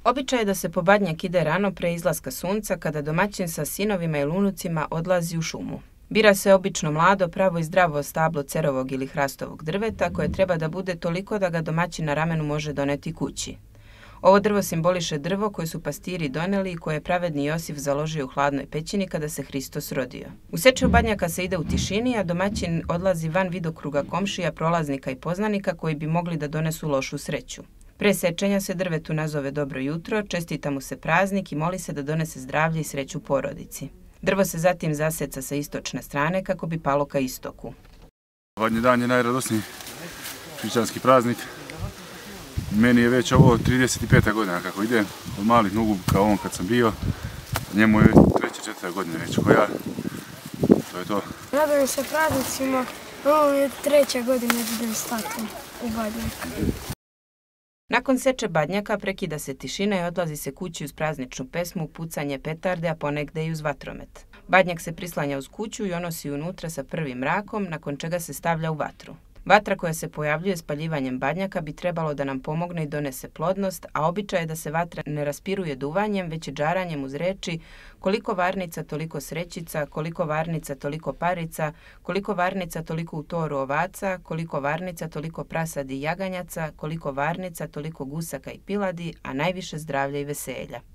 Običaj je da se po Badnjak ide rano pre izlaska sunca kada domaćin sa sinovima ili unucima odlazi u šumu. Bira se obično mlado, pravo i zdravo stablo cerovog ili hrastovog drveta koje treba da bude toliko da ga domaćin na ramenu može doneti kući. Ovo drvo simboliše drvo koje su pastiri doneli i koje je pravedni Josif založio u hladnoj pećini kada se Hristos rodio. U seču Badnjaka se ide u tišini, a domaćin odlazi van vidokruga komšija, prolaznika i poznanika koji bi mogli da donesu lošu sreću. Pre sečenja se drvetu nazove dobro jutro, čestita mu se praznik i moli se da donese zdravlje i sreću porodici. Drvo se zatim zaseca sa istočne strane kako bi palo ka istoku. Badnji dan je najradosniji hrišćanski praznik. Meni je već ovo 35. godina kako idem, od malih nogu kao on kad sam bio. Njemu je 3-4 godine već ko ja. To je to. Radujem se praznicima, ovo je 3. godina da idem s tatom u Badnjak. Nakon seče Badnjaka prekida se tišina i odlazi se kući uz prazničnu pesmu, pucanje petarde, a ponegde i uz vatromet. Badnjak se prislanja uz kuću i unosi unutra sa prvim mrakom, nakon čega se stavlja u vatru. Vatra koja se pojavljuje spaljivanjem badnjaka bi trebalo da nam pomogne i donese plodnost, a običaj je da se vatra ne raspiruje duvanjem, već i džaranjem uz reči koliko varnica, toliko srećica, koliko varnica, toliko parica, koliko varnica, toliko u toru ovaca, koliko varnica, toliko prasadi i jaganjaca, koliko varnica, toliko gusaka i piladi, a najviše zdravlja i veselja.